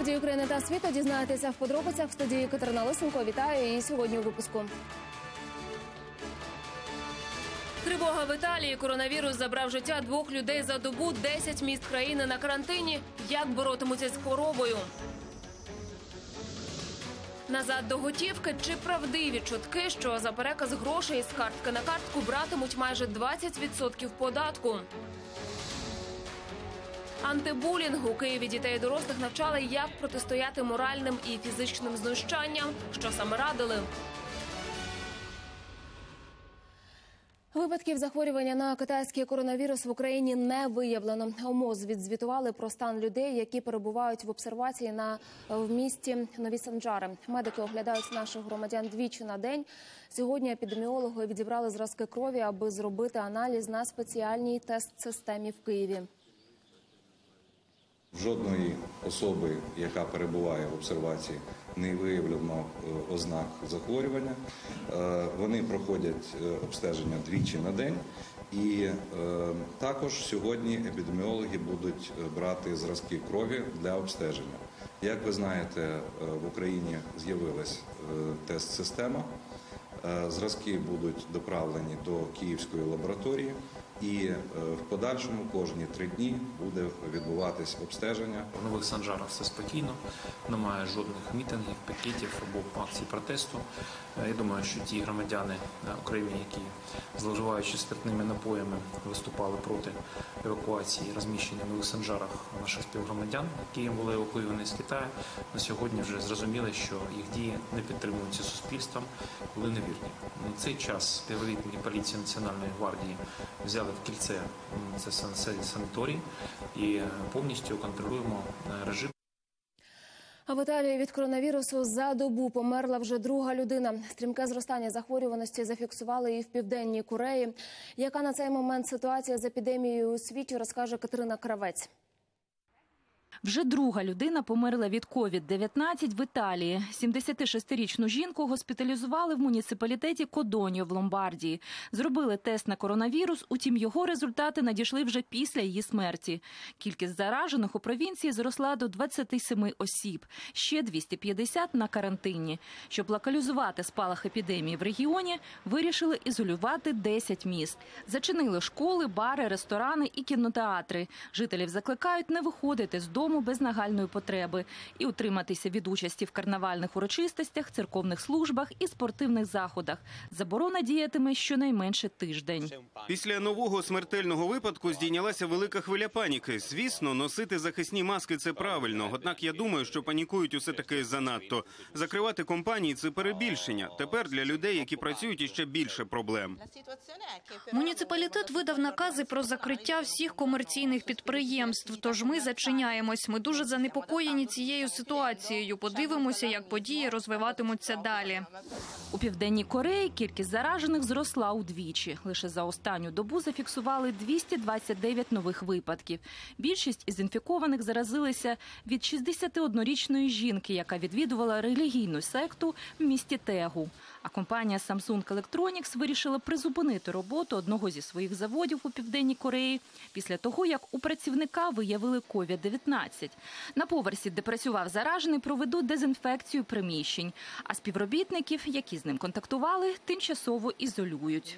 події України та світу дізнаєтеся в подробицях в студії Катерина Лисенко. Вітаю і сьогодні у випуску. Тривога в Італії. Коронавірус забрав життя 2 людей за добу. 10 міст країни на карантині. Як боротимуться з хворобою? Назад до готівки. Чи правдиві чутки, що за переказ грошей з картки на картку братимуть майже 20% податку? Антибулінг. У Києві дітей і дорослих навчали, як протистояти моральним і фізичним знущанням. Що саме радили? Випадків захворювання на китайський коронавірус в Україні не виявлено. У МОЗ відзвітували про стан людей, які перебувають в обсервації в місті Нові Санжари. Медики оглядають наших громадян двічі на день. Сьогодні епідеміологи відібрали зразки крові, аби зробити аналіз на спеціальній тест-системі в Києві. Жодної особи, яка перебуває в обсервації, не виявлено ознак захворювання. Вони проходять обстеження двічі на день. І також сьогодні епідеміологи будуть брати зразки крові для обстеження. Як ви знаєте, в Україні з'явилась тест-система. Зразки будуть доправлені до Київської лабораторії. І в подальшому кожні 3 дні буде відбуватись обстеження. В Нових Санжарах все спокійно, немає жодних мітингів, пікетів або акцій протесту. Я думаю, що ті громадяни України, які, зловживаючи спиртними напоями, виступали проти евакуації, розміщення в Нових Санжарах наших співгромадян, які були евакуйовані з Китаю, на сьогодні вже зрозуміли, що їх дії не підтримуються суспільством, були невірні. На цей час співробітники поліції Національної гвардії взяли в кільце це санаторій і повністю контролюємо режим. А в Італії від коронавірусу за добу померла вже 2-га людина. Стрімке зростання захворюваності зафіксували і в Південній Кореї. Яка на цей момент ситуація з епідемією у світі, розкаже Катерина Кравець. Вже 2-га людина померла від COVID-19 в Італії. 76-річну жінку госпіталізували в муніципалітеті Кодоньо в Ломбардії. Зробили тест на коронавірус, утім його результати надійшли вже після її смерті. Кількість заражених у провінції зросла до 27 осіб. Ще 250 на карантині. Щоб локалізувати спалах епідемії в регіоні, вирішили ізолювати 10 міст. Зачинили школи, бари, ресторани і кінотеатри. Жителів закликають не виходити з дому без нагальної потреби і утриматися від участі в карнавальних урочистостях, церковних службах і спортивних заходах. Заборона діятиме щонайменше тиждень. Після нового смертельного випадку здійнялася велика хвиля паніки. Звісно, носити захисні маски – це правильно. Однак я думаю, що панікують усе таки занадто. Закривати компанії – це перебільшення. Тепер для людей, які працюють, іще більше проблем. Муніципалітет видав накази про закриття всіх комерційних підприємств, тож ми зачиняємось. Ми дуже занепокоєні цією ситуацією. Подивимося, як події розвиватимуться далі. У Південній Кореї кількість заражених зросла удвічі. Лише за останню добу зафіксували 229 нових випадків. Більшість із інфікованих заразилися від 61-річної жінки, яка відвідувала релігійну секту в місті Тегу. А компанія Samsung Electronics вирішила призупинити роботу одного зі своїх заводів у Південній Кореї після того, як у працівника виявили COVID-19. На поверсі, де працював заражений, проведуть дезінфекцію приміщень, а співробітників, які з ним контактували, тимчасово ізолюють.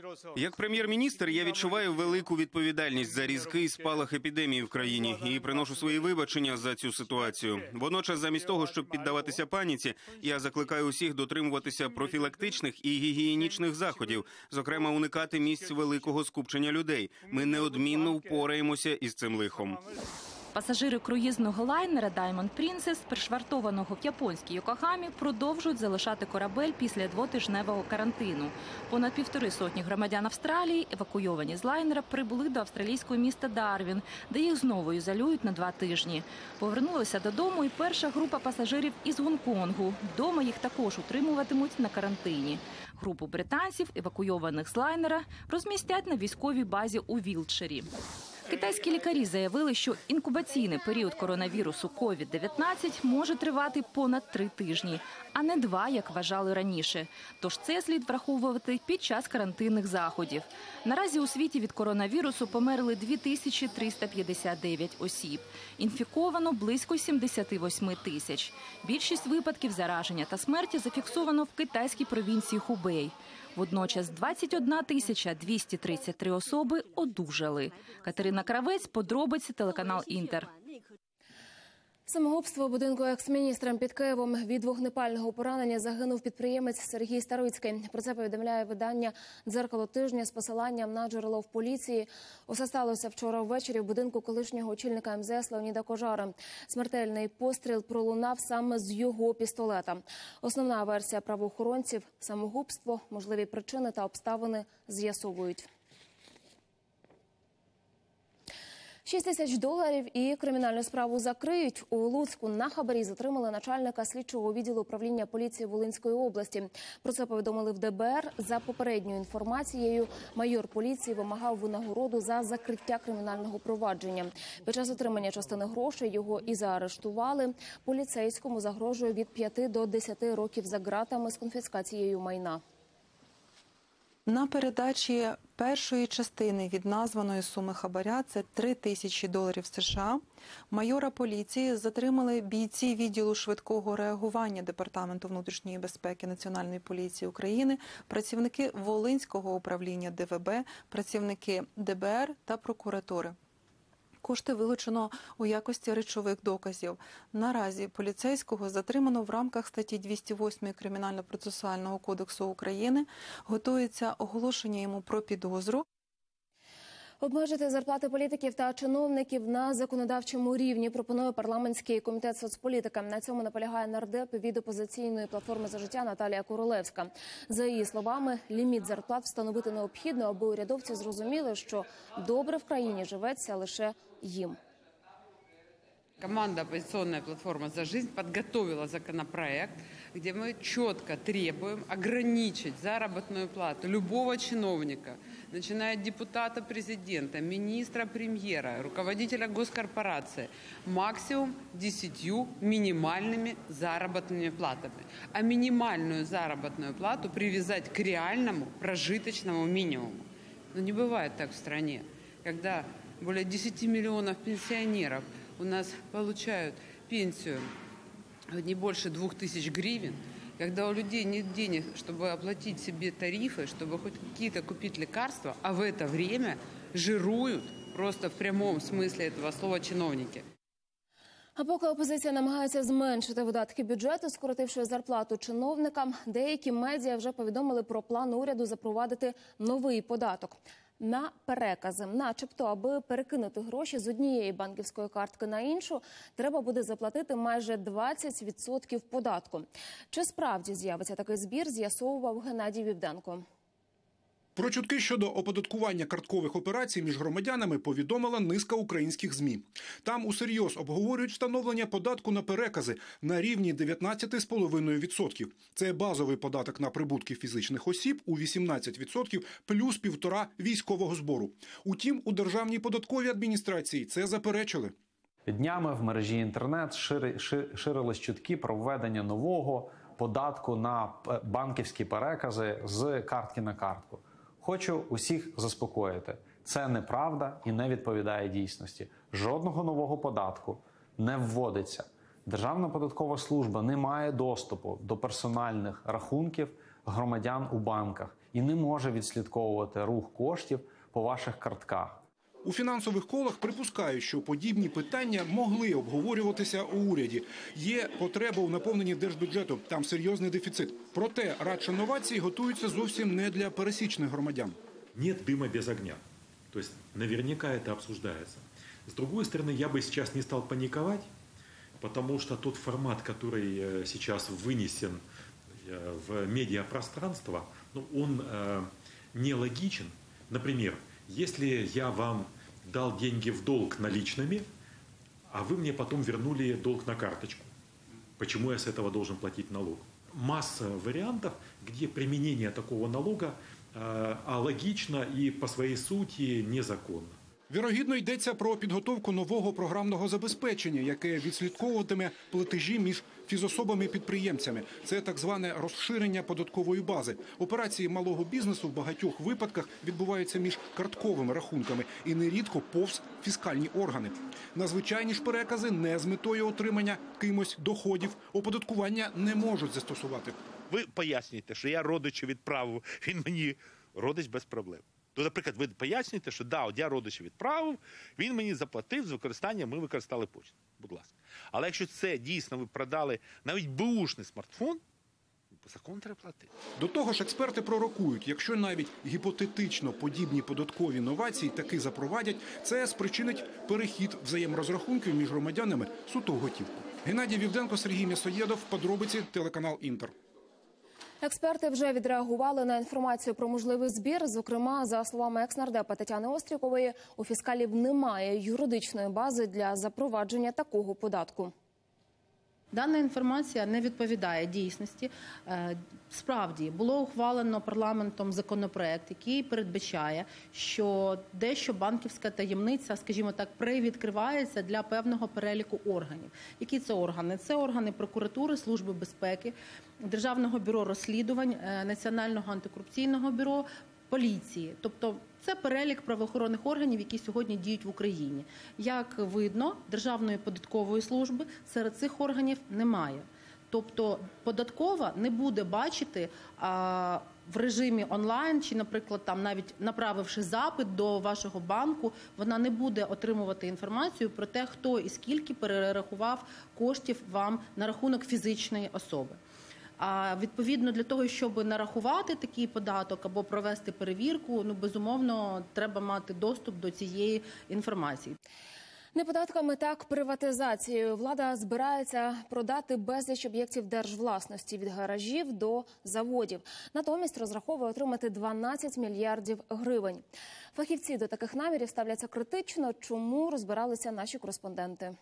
Як прем'єр-міністр я відчуваю велику відповідальність за різкий спалах епідемії в країні і приношу свої вибачення за цю ситуацію. Водночас, замість того, щоб піддаватися паніці, я закликаю усіх дотримуватися профілактичних і гігієнічних заходів, зокрема уникати місць великого скупчення людей. Ми неодмінно впораємося із цим лихом. Пасажири круїзного лайнера Diamond Princess, пришвартованого в японській Йокогамі, продовжують залишати корабель після 2-тижневого карантину. Понад 150 громадян Австралії, евакуйовані з лайнера, прибули до австралійського міста Дарвін, де їх знову ізолюють на 2 тижні. Повернулися додому і перша група пасажирів із Гонконгу. Вдома їх також утримуватимуть на карантині. Групу британців, евакуйованих з лайнера, розмістять на військовій базі у Вілтширі. Китайські лікарі заявили, що інкубаційний період коронавірусу COVID-19 може тривати понад 3 тижні, а не 2, як вважали раніше. Тож це слід враховувати під час карантинних заходів. Наразі у світі від коронавірусу померли 2359 осіб. Інфіковано близько 78 тисяч. Більшість випадків зараження та смерті зафіксовано в китайській провінції Хубей. Водночас 21 233 особи одужали. Катерина Кравець, подробиці, телеканал «Інтер». Самогубство у будинку екс-міністра під Києвом. Від вогнепального поранення загинув підприємець Сергій Старицький. Про це повідомляє видання «Дзеркало тижня» з посиланням на джерело в поліції. Усе сталося вчора ввечері в будинку колишнього очільника МЗС Леоніда Кожара. Смертельний постріл пролунав саме з його пістолета. Основна версія правоохоронців – самогубство, можливі причини та обставини з'ясовують. $6 000 і кримінальну справу закриють. У Луцьку на хабарі затримали начальника слідчого відділу управління поліції Волинської області. Про це повідомили в ДБР. За попередньою інформацією, майор поліції вимагав винагороду за закриття кримінального провадження. Під час отримання частини грошей його і заарештували. Поліцейському загрожує від 5 до 10 років за ґратами з конфіскацією майна. На передачі першої частини від названої суми хабаря, це $3000 США, майора поліції затримали бійці відділу швидкого реагування Департаменту внутрішньої безпеки Національної поліції України, працівники Волинського управління ДВБ, працівники ДБР та прокуратури. Кошти вилучено у якості речових доказів. Наразі поліцейського затримано в рамках статті 208 Кримінально-процесуального кодексу України. Готується оголошення йому про підозру. Обмежити зарплати політиків та чиновників на законодавчому рівні пропонує парламентський комітет соцполітики. На цьому наполягає нардеп від опозиційної платформи «За життя» Наталія Королевська. За її словами, ліміт зарплат встановити необхідно, аби урядовці зрозуміли, що добре в країні живеться лише їм. Команда «Оппозиционная платформа «За жизнь» подготовила законопроект, где мы четко требуем ограничить заработную плату любого чиновника, начиная от депутата президента, министра премьера, руководителя госкорпорации, максимум 10 минимальными заработными платами. А минимальную заработную плату привязать к реальному прожиточному минимуму. Но не бывает так в стране, когда более 10 миллионов пенсионеров у нас получают пенсию не больше 2000 гривен, когда у людей нет денег, чтобы оплатить себе тарифы, чтобы хоть какие-то купить лекарства, а в это время жируют просто в прямом смысле этого слова чиновники. А поки опозиція намагається зменшити видатки бюджету, скоротивши зарплату чиновникам, деякі медіа вже повідомили про план уряду запровадити новий податок на перекази. Начебто, аби перекинути гроші з однієї банківської картки на іншу, треба буде заплатити майже 20% податку. Чи справді з'явиться такий збір, з'ясовував Геннадій Вівденко. Про чутки щодо оподаткування карткових операцій між громадянами повідомила низка українських ЗМІ. Там усерйоз обговорюють встановлення податку на перекази на рівні 19,5%. Це базовий податок на прибутки фізичних осіб у 18% плюс 1,5% військового збору. Утім, у Державній податковій адміністрації це заперечили. Днями в мережі інтернет ширились чутки про введення нового податку на банківські перекази з картки на картку. Хочу усіх заспокоїти. Це неправда і не відповідає дійсності. Жодного нового податку не вводиться. Державна податкова служба не має доступу до персональних рахунків громадян у банках і не може відслідковувати рух коштів по ваших картках. У фінансових колах припускають, що подібні питання могли обговорюватися у уряді. Є потреба у наповненні держбюджету, там серйозний дефіцит. Проте радше новації готуються зовсім не для пересічних громадян. Нет дыма без огня. То есть наверняка это обсуждается. С другой стороны, я бы сейчас не стал паниковать, потому что тот формат, который сейчас вынесен в медиапространство, он нелогичен. Например, если я вам дал деньги в долг наличными, а вы мне потом вернули долг на карточку, почему я с этого должен платить налог? Масса вариантов, где применение такого налога алогично и по своей сути незаконно. Вірогідно, йдеться про підготовку нового програмного забезпечення, яке відслідковуватиме платежі між фізособами-підприємцями. Це так зване розширення податкової бази. Операції малого бізнесу в багатьох випадках відбуваються між картковими рахунками і нерідко повз фіскальні органи. На звичайні ж перекази не з метою отримання кимось доходів оподаткування не можуть застосувати. Ви пояснюєте, що я родичу відправив, він мені родич без проблем. То, наприклад, ви пояснюєте, що да, от я родичу відправив, він мені заплатив з використанням, ми використали почту. Будь ласка. Але якщо це дійсно ви продали навіть беушний смартфон, по закону треба платити. До того ж, експерти пророкують, якщо навіть гіпотетично подібні податкові новації таки запровадять, це спричинить перехід взаєморозрахунків між громадянами суто в готівку. Геннадій Вівденко, Сергій М'ясоєдов, подробиці, телеканал «Інтер». Експерти вже відреагували на інформацію про можливий збір. Зокрема, за словами екс-нардепа Тетяни Острікової, у фіскалів немає юридичної бази для запровадження такого податку. Дана інформація не відповідає дійсності. Справді, було ухвалено парламентом законопроект, який передбачає, що дещо банківська таємниця, скажімо так, привідкривається для певного переліку органів. Які це органи? Це органи прокуратури, Служби безпеки, Державного бюро розслідувань, Національного антикорупційного бюро, поліції. Тобто це перелік правоохоронних органів, які сьогодні діють в Україні. Як видно, Державної податкової служби серед цих органів немає. Тобто податкова не буде бачити в режимі онлайн чи, наприклад, там навіть направивши запит до вашого банку, вона не буде отримувати інформацію про те, хто і скільки перерахував коштів вам на рахунок фізичної особи. А відповідно для того, щоб нарахувати такий податок або провести перевірку, безумовно, треба мати доступ до цієї інформації. Не податками, так приватизацією. Влада збирається продати безліч об'єктів держвласності від гаражів до заводів. Натомість розраховує отримати 12 мільярдів гривень. Фахівці до таких намірів ставляться критично. Чому, розбиралися наші кореспонденти.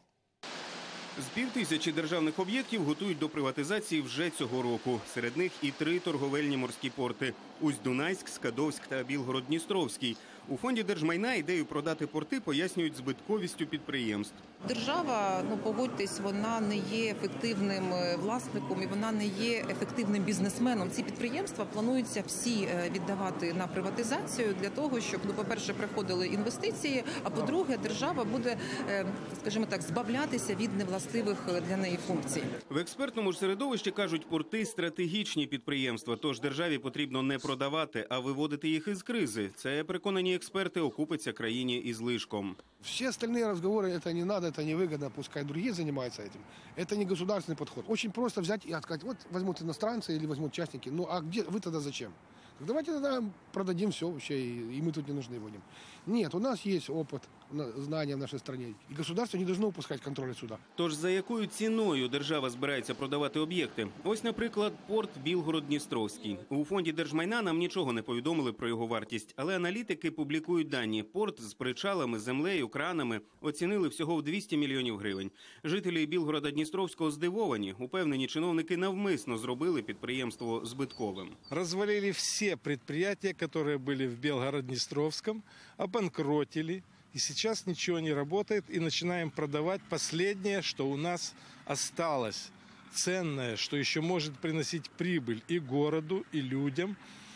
З півтисячі державних об'єктів готують до приватизації вже цього року. Серед них і 3 торговельні морські порти – Усть-Дунайськ, Скадовськ та Білгород-Дністровський. У фонді держмайна ідею продати порти пояснюють збитковістю підприємств. Держава, погодьтесь, вона не є ефективним власником і вона не є ефективним бізнесменом. Ці підприємства плануються всі віддавати на приватизацію для того, щоб, по-перше, приходили інвестиції, а по-друге, держава буде, скажімо так, збавлятися від невластивих для неї функцій. В експертному ж середовищі кажуть, порти – стратегічні підприємства, тож державі потрібно не продавати, а виводити їх із кризи. Це, переконані експерти, окупиться країні із лишком. Все остальные разговоры, это не надо, это невыгодно, пускай другие занимаются этим. Это не государственный подход. Очень просто взять и сказать, вот возьмут иностранцы или возьмут частники, а где вы тогда зачем? Так давайте тогда продадим все вообще, и мы тут не нужны будем. Нет, у нас есть опыт, знания в нашей стране, и государство не должно упускать контроль отсюда. Тож за якою ціною держава збирається продавати об'єкти? Ось, наприклад, порт Білгород-Дністровський. У фонді держмайна нам нічого не повідомили про його вартість, але аналітики публікують дані. Порт з причалами, землею, кранами оцінили всього в 200 мільйонів гривень. Жителі Білгорода-Дністровського здивовані. Упевнені чиновники навмисно зробили підприємство збитковим. Розвалили всі предприятия, которые были в Белгород-Днестровском, обанкротили, и сейчас ничего не работает, и начинаем продавать последнее, что у нас осталось, ценное, что еще может приносить прибыль и городу, и людям,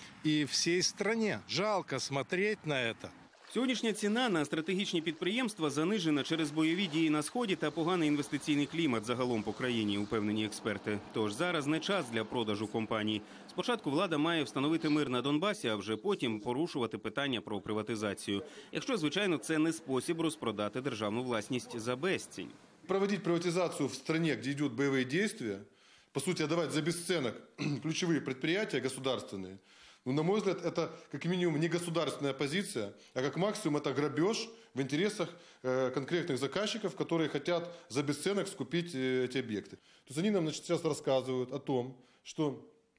и всей стране. Жалко смотреть на это. Сьогоднішня ціна на стратегічні підприємства занижена через бойові дії на Сході та поганий інвестиційний клімат загалом по країні, упевнені експерти. Тож зараз не час для продажу компаній. Спочатку влада має встановити мир на Донбасі, а вже потім порушувати питання про приватизацію. Якщо, звичайно, це не спосіб розпродати державну власність за безцінь. Проводить приватизацию в стране, где идут боевые действия, по сути, отдавать за бесценок ключевые предприятия государственные, на мой взгляд, это как минимум не государственная позиция, а как максимум это грабеж в интересах конкретных заказчиков, которые хотят за бесценок скупить эти объекты. То есть они нам сейчас рассказывают о том, что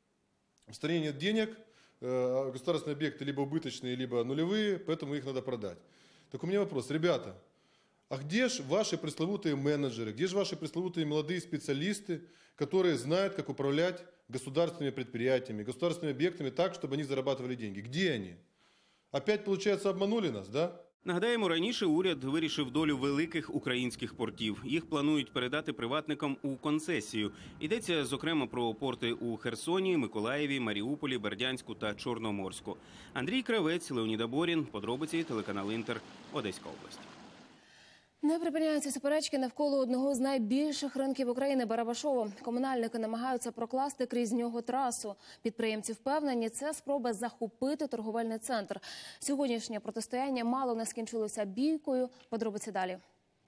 в стране нет денег, государственные объекты либо убыточные, либо нулевые, поэтому их надо продать. Так у меня вопрос, ребята, а где же ваши пресловутые менеджеры, где же ваши пресловутые молодые специалисты, которые знают, как управлять государственными предприятиями, государственными объектами так, чтобы они зарабатывали деньги? Где они? Опять, получается, обманули нас, да? Нагадаємо, раніше уряд вирішив долю великих українських портів. Їх планують передати приватникам у концесію. Йдеться, зокрема, про порти у Херсоні, Миколаєві, Маріуполі, Бердянську та Чорноморську. Андрій Кравець, Леонід Аборін. Подробиці, телеканал «Інтер», Одеська область. Не припиняються суперечки навколо одного з найбільших ринків України – Барабашово. Комунальники намагаються прокласти крізь нього трасу. Підприємці впевнені, це спроба захопити торговельний центр. Сьогоднішнє протистояння мало не скінчилося бійкою. Подробиці далі.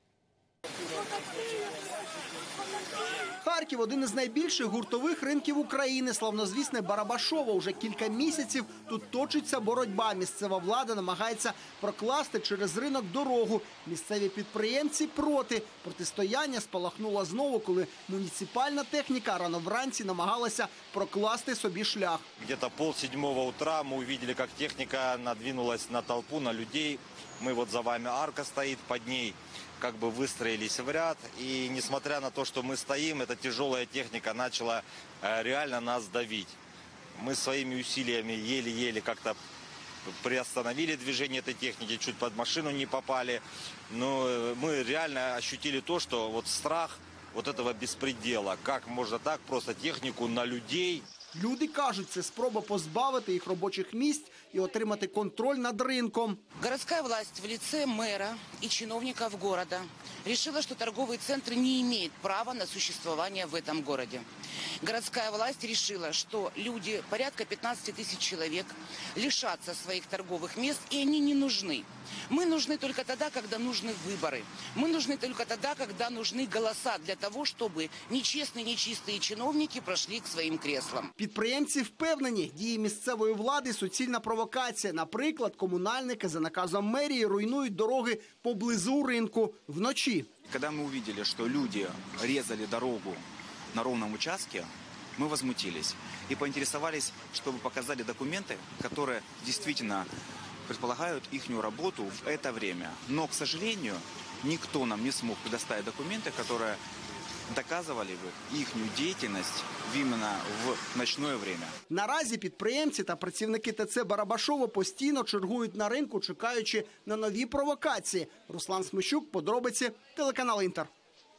Харків – один із найбільших гуртових ринків України. Славнозвісне Барабашово. Уже кілька місяців тут точиться боротьба. Місцева влада намагається прокласти через ринок дорогу. Місцеві підприємці проти. Протистояння спалахнуло знову, коли муніципальна техніка рано вранці намагалася прокласти собі шлях. Где-то 6:30 утра мы увидели, как техника надвинулась на толпу, на людей. Мы вот за вами, арка стоит, под ней как бы выстроились в ряд. И несмотря на то, что мы стоим, эта тяжелая техника начала реально нас давить. Мы своими усилиями еле-еле как-то приостановили движение этой техники, чуть под машину не попали. Но мы реально ощутили то, что вот страх вот этого беспредела. Как можно так просто технику на людей? Люди кажуть, це спроба позбавити їх робочих місць і отримати контроль над ринком. Городская власть в лице мэра и чиновников города решила, что торговые центры не имеют права на существование в этом городе. Городская власть решила, что люди, порядка 15 тысяч человек, лишатся своих торговых мест, и они не нужны. Мы нужны только тогда, когда нужны выборы. Мы нужны только тогда, когда нужны голоса для того, чтобы нечестные, нечистые чиновники прошли к своим креслам. Підприємці впевнені, дії місцевої влади – суцільна провокація. Наприклад, комунальники за наказом мерії руйнують дороги поблизу ринку вночі. Когда мы увидели, что люди резали дорогу на ровном участке, мы возмутились и поинтересовались, чтобы показали документы, которые действительно предполагают их работу в это время. Но, к сожалению, никто нам не смог предоставить документы, которые доказывали бы их деятельность именно в ночное время. Наразі підприємці та працівники ТЦ Барабашово постійно чергують на ринку, чекаючи на нові провокації. Руслан Смещук, подробиці, телеканал «Інтер».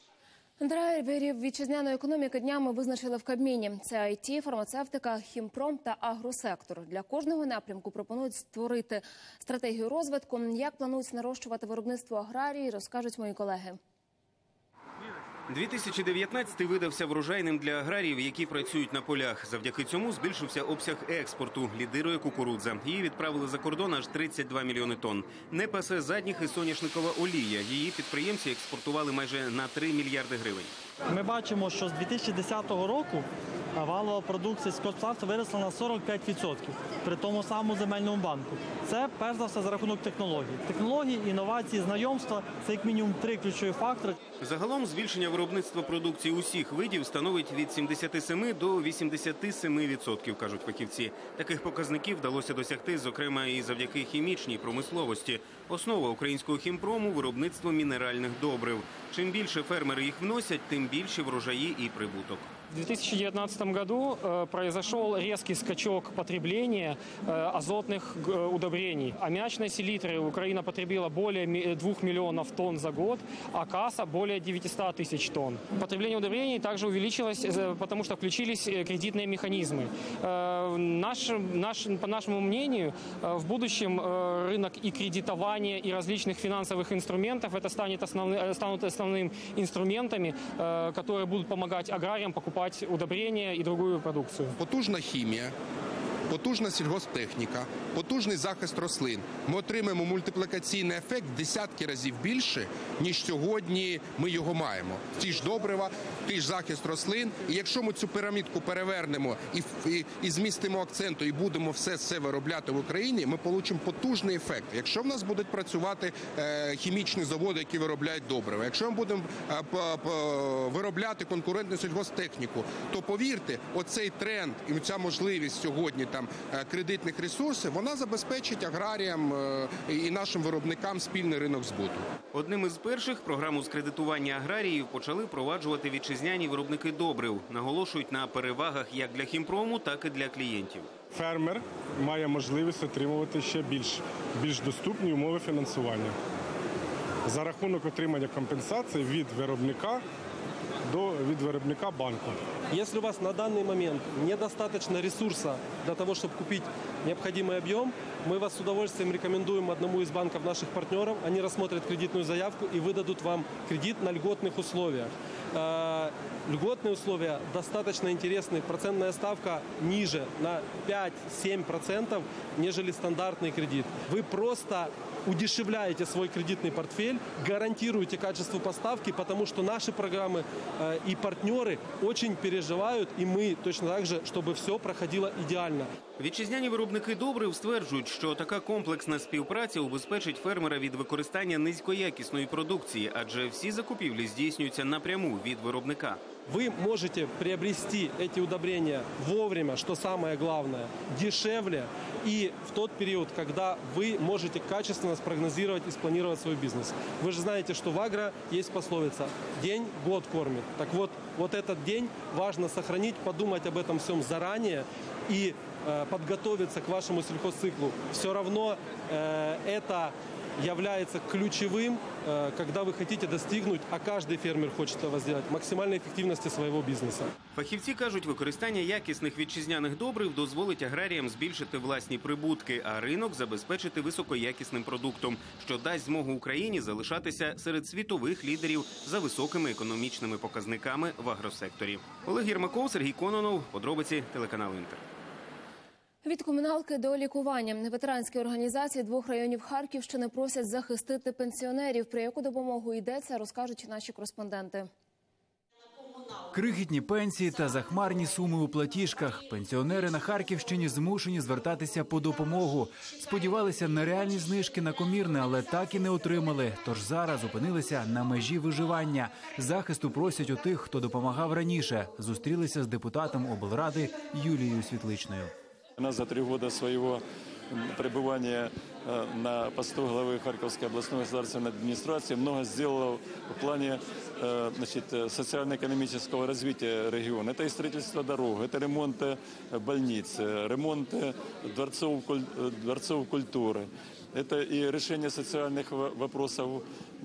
Драйверів вітчизняної економіки днями визначили в Кабміні. Це ІТ, фармацевтика, хімпром та агросектор. Для кожного напрямку пропонують створити стратегію розвитку. Як планують нарощувати виробництво аграрії, розкажуть мої колеги. 2019 видався врожайним для аграріїв, які працюють на полях. Завдяки цьому збільшився обсяг експорту. Лідирує кукурудза. Її відправили за кордон аж 32 мільйони тонн. Не пасе задніх і соняшникова олія. Її підприємці експортували майже на 3 мільярди гривень. Ми бачимо, що з 2010 року валова продукція сільськогосподарства виросла на 45% при тому самому земельному банку. Це, перш за все, за рахунок технологій. Технології, інновації, знайомства – це як мінімум 3 ключові фактори. Загалом збільшення виробництва продукції усіх видів становить від 77 до 87%, кажуть фахівці. Таких показників вдалося досягти, зокрема, і завдяки хімічній промисловості. Основа українського хімпрому – виробництво мінеральних добрив. Чим більше фермери їх вносять, тим більші врожаї і прибуток. В 2019 году произошел резкий скачок потребления азотных удобрений. Аммиачной селитры Украина потребила более 2 миллионов тонн за год, а касса более 900 тысяч тонн. Потребление удобрений также увеличилось, потому что включились кредитные механизмы. По нашему мнению, в будущем рынок и кредитования, и различных финансовых инструментов это станут основными инструментами, которые будут помогать аграриям покупать удобрения і другу продукцію. Потужна хімія, потужна сільгосптехніка, потужний захист рослин. Ми отримаємо мультиплікаційний ефект в десятки разів більше, ніж сьогодні ми його маємо. Ті ж добрива, ті ж захист рослин. І якщо ми цю пірамідку перевернемо і змістимо акценту, і будемо все виробляти в Україні, ми отримаємо потужний ефект. Якщо в нас будуть працювати хімічні заводи, які виробляють добрива, якщо ми будемо виробляти конкурентну сільгосптехніку, то повірте, оцей тренд і ця можливість сьогодні кредитних ресурсів, вона забезпечить аграріям і нашим виробникам спільний ринок збуту. Одним із перших програму з кредитування аграріїв почали впроваджувати вітчизняні виробники добрив. Наголошують на перевагах як для хімпрому, так і для клієнтів. Фермер має можливість отримувати ще більш доступні умови фінансування за рахунок отримання компенсації від виробника банку. Если у вас на данный момент недостаточно ресурса для того, чтобы купить необходимый объем, мы вас с удовольствием рекомендуем одному из банков наших партнеров. Они рассмотрят кредитную заявку и выдадут вам кредит на льготных условиях. Льготные условия достаточно интересны. Процентная ставка ниже на 5-7%, нежели стандартный кредит. Вы просто удешевляете свой кредитный портфель, гарантируете качество поставки, потому что наши программы и партнеры очень переживают, и мы точно так же, чтобы все проходило идеально. Вітчизняні виробники добрив стверджують, що така комплексна співпраця убезпечить фермера від використання низькоякісної продукції, адже всі закупівлі здійснюються напряму від виробника. Вы можете приобрести эти удобрения вовремя, что самое главное, дешевле и в тот период, когда вы можете качественно спрогнозировать и спланировать свой бизнес. Вы же знаете, что в агро есть пословица «день год кормит». Так вот, вот этот день важно сохранить, подумать об этом всем заранее и подготовиться к вашему сельхозциклу. Все равно это является ключевым, когда вы хотите достигнуть, а каждый фермер хочет этого сделать, максимальной эффективности своего бизнеса. Фахівці кажуть, використання якісних вітчизняних добрив дозволить аграріям збільшити власні прибутки, а ринок забезпечити високоякісним продуктом, що дасть змогу Україні залишатися серед світових лідерів за високими економічними показниками в агросекторі. Олег Єрмаков, Сергій Кононов, подробиці, телеканал Інтер. Від комуналки до лікування. Ветеранські організації 2 районів Харківщини просять захистити пенсіонерів. Про яку допомогу йдеться, розкажуть наші кореспонденти. Крихітні пенсії та захмарні суми у платіжках. Пенсіонери на Харківщині змушені звертатися по допомогу. Сподівалися на реальні знижки на комірне, але так і не отримали. Тож зараз опинилися на межі виживання. Захисту просять у тих, хто допомагав раніше. Зустрілися з депутатом облради Юлією Світличною. Она за 3 года своего пребывания на посту главы Харьковской областной государственной администрации много сделала в плане социально-экономического развития региона. Это и строительство дорог, это ремонт больниц, ремонт дворцов культуры. Это и решение социальных вопросов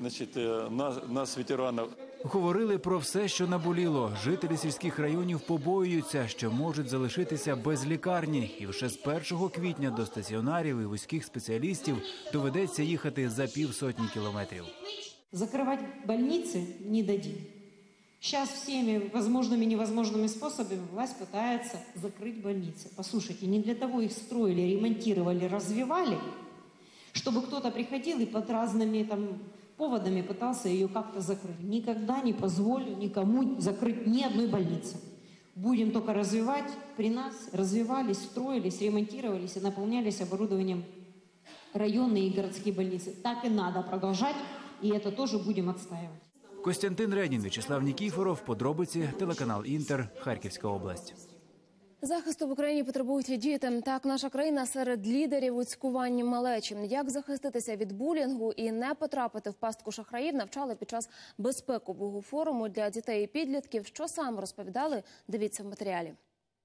нас, ветеранов. Говорили про все, що наболіло. Жителі сільських районів побоюються, що можуть залишитися без лікарні. І вже з 1 квітня до стаціонарів і вузьких спеціалістів доведеться їхати за 50 кілометрів. Закривати больниці не дадим. Сейчас всеми возможными и невозможными способами власть пытается закрыть больницы. Послушайте, не для того их строили, ремонтировали, развивали, чтобы кто-то приходил и под разными поводами пытался ее как-то закрыть. Никогда не позволю никому закрыть ни одной больницы. Будем только развивать. При нас развивались, строились, ремонтировались и наполнялись оборудованием районные и городские больницы. Так и надо продолжать, и это тоже будем отстаивать. Костянтин Редін, В'ячеслав Нікіфоров, подробиці, телеканал Інтер, Харківська область. Захисту в Україні потребують і діти. Так, наша країна серед лідерів у цькуванні малечі. Як захиститися від булінгу і не потрапити в пастку шахраїв, навчали під час безпекового форуму для дітей і підлітків. Що саме розповідали, дивіться в матеріалі.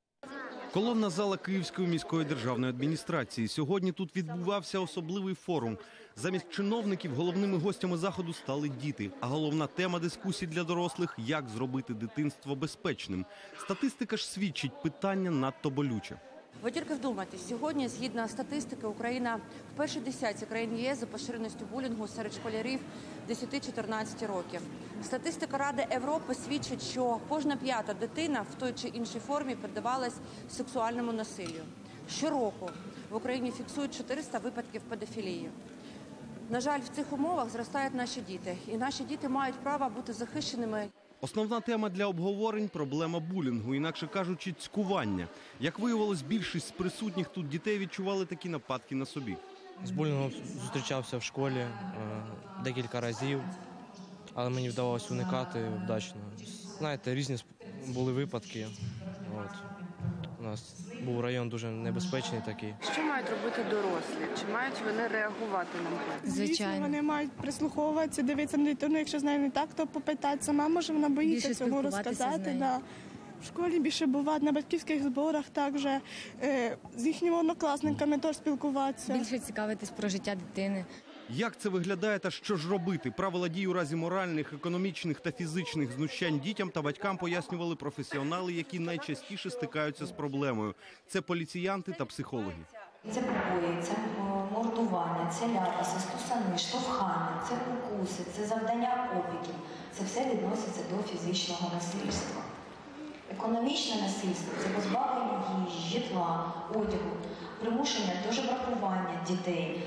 Колонна зала Київської міської державної адміністрації. Сьогодні тут відбувався особливий форум. Замість чиновників головними гостями заходу стали діти. А головна тема дискусій для дорослих – як зробити дитинство безпечним. Статистика ж свідчить, питання надто болюче. Ви тільки вдумайтесь, сьогодні, згідно статистики, Україна в першій десятці країн ЄС за поширеністю булінгу серед школярів 10-14 років. Статистика Ради Європи свідчить, що кожна 5-та дитина в той чи іншій формі піддавалась сексуальному насиллю. Щороку в Україні фіксують 400 випадків педофілії. На жаль, в цих умовах зростають наші діти, і наші діти мають право бути захищеними. Основна тема для обговорень – проблема булінгу, інакше кажучи, цькування. Як виявилось, більшість з присутніх тут дітей відчували такі нападки на собі. З булінгом зустрічався в школі декілька разів, але мені вдавалося уникати вдачно. Знаєте, різні були випадки. У нас був район дуже небезпечний такий. Що мають робити дорослі? Чи мають вони реагувати на це? Звичайно. Вони мають прислуховуватися, дивитися на дитину. Якщо з нею не так, то попитати сама, може вона боїться цього розказати. Да. В школі більше бувати, на батьківських зборах також, з їхніми однокласниками теж спілкуватися. Більше цікавитись про життя дитини. Як це виглядає та що ж робити? Правила дій у разі моральних, економічних та фізичних знущань дітям та батькам пояснювали професіонали, які найчастіше стикаються з проблемою. Це поліціянти та психологи. Це побої, це мордування, це ляпаси, стусани, штовхання, це укуси, це завдання опіків. Це все відноситься до фізичного насильства. Економічне насильство – це позбавлення їжі, житла, одягу, примушення до жебракування дітей,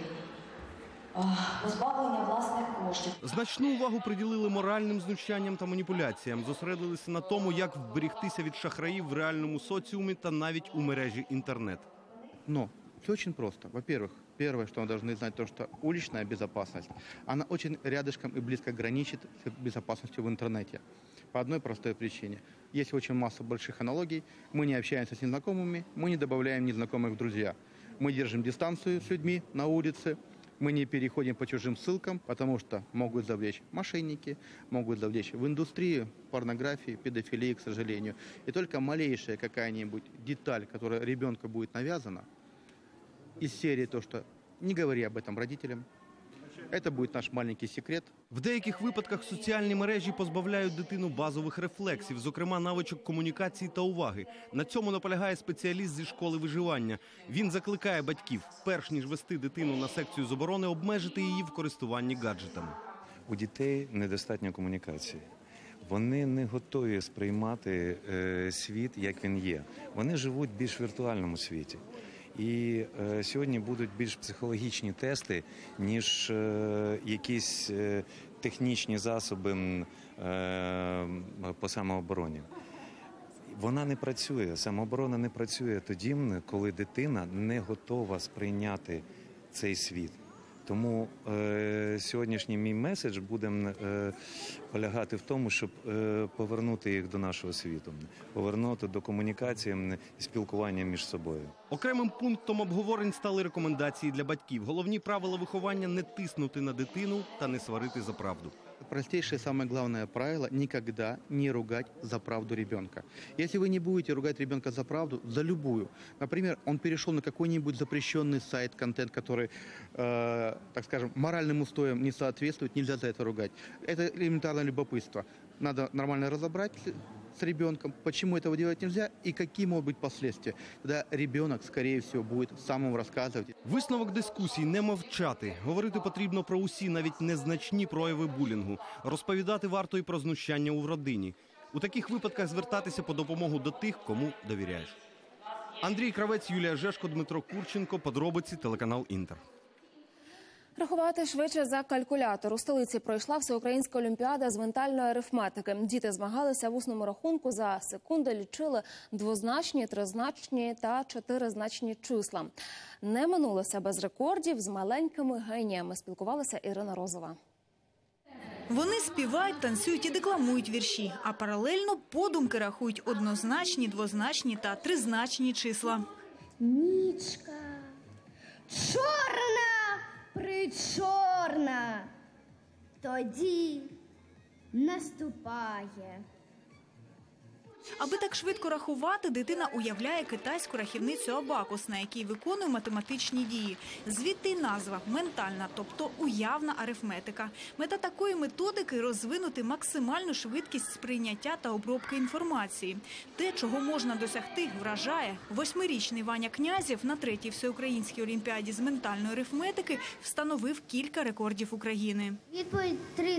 позбавлення власних коштів. Значну увагу приділили моральним знущанням та маніпуляціям. Зосередилися на тому, як вберегтися від шахраїв в реальному соціумі та навіть у мережі інтернет. Но все очень просто. Во-первых, первое, что мы должны знать, то, что уличная безопасность, она очень рядышком и близко граничит с безопасностью в интернете. По одной простой причине. Есть очень масса больших аналогий. Мы не общаемся с незнакомыми, мы не добавляем незнакомых в друзья. Мы держим дистанцию с людьми на улице. Мы не переходим по чужим ссылкам, потому что могут завлечь мошенники, могут завлечь в индустрию порнографии, педофилии, к сожалению. И только малейшая какая-нибудь деталь, которая ребенку будет навязана, из серии то, что не говори об этом родителям, це буде наш маленький секрет. В деяких випадках соціальні мережі позбавляють дитину базових рефлексів, зокрема навичок комунікації та уваги. На цьому наполягає спеціаліст зі школи виживання. Він закликає батьків, перш ніж вести дитину на секцію з оборони, обмежити її в користуванні гаджетами. У дітей недостатньо комунікації. Вони не готові сприймати світ, як він є. Вони живуть в більш віртуальному світі. І сьогодні будуть більш психологічні тести, ніж якісь технічні засоби по самообороні. Вона не працює, самооборона не працює тоді, коли дитина не готова сприйняти цей світ. Тому сьогоднішній мій меседж буде полягати в тому, щоб повернути їх до нашого світу, повернути до комунікації і спілкування між собою. Окремим пунктом обговорень стали рекомендації для батьків. Головні правила виховання – не тиснути на дитину та не сварити за правду. Простейшее, самое главное правило – никогда не ругать за правду ребенка. Если вы не будете ругать ребенка за правду, за любую, например, он перешел на какой-нибудь запрещенный сайт, контент, который, так скажем, моральным устоям не соответствует, нельзя за это ругать. Это элементарное любопытство. Надо нормально разобрать с ребенком, почему этого делать нельзя и какие могут быть последствия. Тогда ребенок, скорее всего, будет сам вам рассказывать. Висновок дискусій – не мовчати. Говорити потрібно про усі, навіть незначні прояви булінгу. Розповідати варто і про знущання у родині. У таких випадках звертатися по допомогу до тих, кому довіряєш. Андрій Кравець, Юлія Жешко, Дмитро Курченко. Подробиці, телеканал «Інтер». Рахувати швидше за калькулятор. У столиці пройшла всеукраїнська олімпіада з ментальної арифметики. Діти змагалися в усному рахунку, за секунди лічили двозначні, тризначні та чотиризначні числа. Не минулося без рекордів, з маленькими геніями спілкувалася Ірина Розова. Вони співають, танцюють і декламують вірші, а паралельно подумки рахують однозначні, двозначні та тризначні числа. Нічка, чорна! Причорна, тоді наступає. Аби так швидко рахувати, дитина уявляє китайську рахівницю абакус, на якій виконує математичні дії. Звідти й назва – ментальна, тобто уявна арифметика. Мета такої методики – розвинути максимальну швидкість сприйняття та обробки інформації. Те, чого можна досягти, вражає. 8-річний Ваня Князєв на 3-й всеукраїнській олімпіаді з ментальної арифметики встановив кілька рекордів України. Відповідь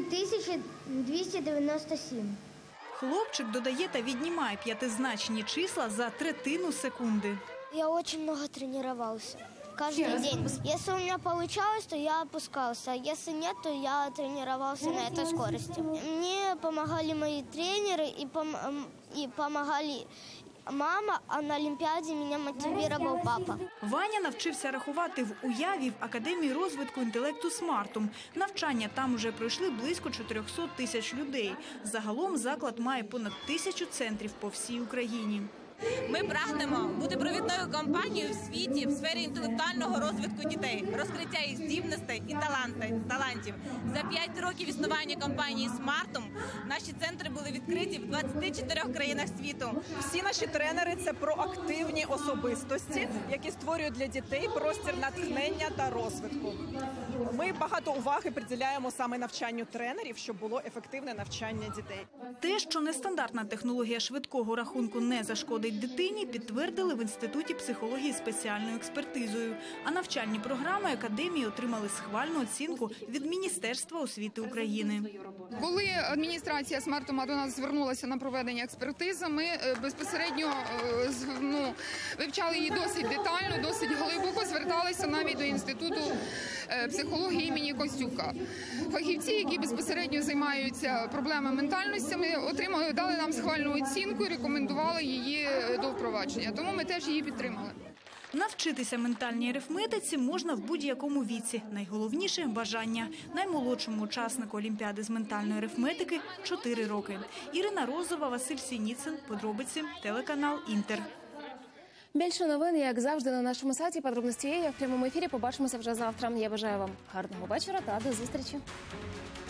3297. Хлопчик додає та віднімає п'ятизначні числа за третину секунди. Я дуже багато тренувався. Каждый день. Если у меня получалось, то я опускался. А если нет, то я тренировался на этой скорости. Мне помогали мои тренеры и помогали мама, а на Олімпіаді мене мотивував папа. Ваня навчився рахувати в уяві в Академії розвитку інтелекту «Смартум». Навчання там уже пройшли близько 400 тисяч людей. Загалом заклад має понад 1000 центрів по всій Україні. Ми прагнемо бути провідною компанією в світі в сфері інтелектуального розвитку дітей, розкриття їх здібностей і талантів. За 5 років існування компанії «Смартум» наші центри були відкриті в 24 країнах світу. Всі наші тренери – це проактивні особистості, які створюють для дітей простір натхнення та розвитку. Ми багато уваги приділяємо саме навчанню тренерів, щоб було ефективне навчання дітей. Те, що нестандартна технологія швидкого рахунку не зашкодить дитині, підтвердили в Інституті психології спеціальною експертизою. А навчальні програми академії отримали схвальну оцінку від Міністерства освіти України. Коли адміністрація «Смартума» до нас звернулася на проведення експертизи, ми безпосередньо вивчали її досить детально, досить глибоко, зверталися навіть до Інституту психології імені Костюка. Фахівці, які безпосередньо займаються проблемами ментальностями, дали нам схвальну оцінку і рекомендували її до впровадження. Тому ми теж її підтримали. Навчитися ментальній арифметиці можна в будь-якому віці. Найголовніше – бажання. Наймолодшому учаснику Олімпіади з ментальної арифметики – 4 роки. Ірина Розова, Василь Сініцин. Подробиці. Телеканал «Інтер». Більше новин, як завжди, на нашому сайті. Подробності є в прямому ефірі. Побачимося вже завтра. Я бажаю вам гарного вечора та до зустрічі.